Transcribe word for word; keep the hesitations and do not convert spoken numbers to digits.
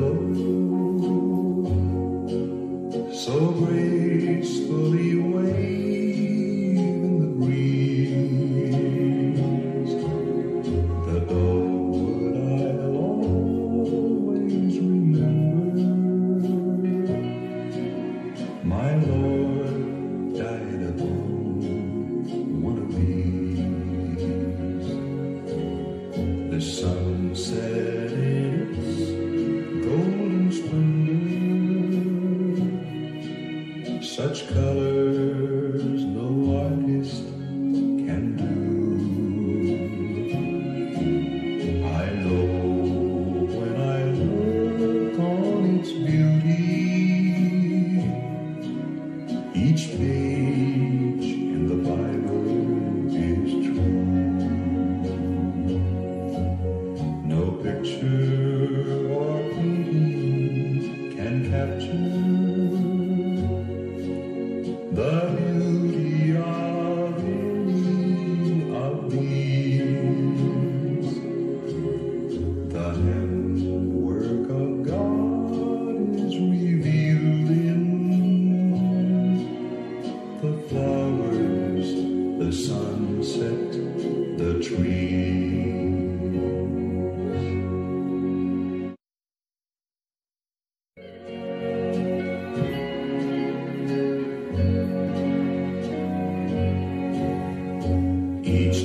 willow so gracefully waving the breeze. The dogwood I'll always remember. My Lord died upon one of these. The sun set in its golden splendor, such colors no artist can do. I know when I look on its beauty, each page in the Bible is true. No picture or painting can capture the beauty of any of these. The handwork of God is revealed in the flowers, the sunset, the trees. Each